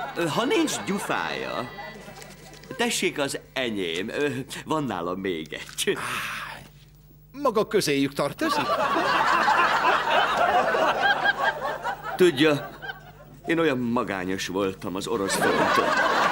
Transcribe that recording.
Ha nincs gyufája, tessék az enyém. Van nálam még egy. Maga közéjük tartozik? Tudja, én olyan magányos voltam az orosz fronton.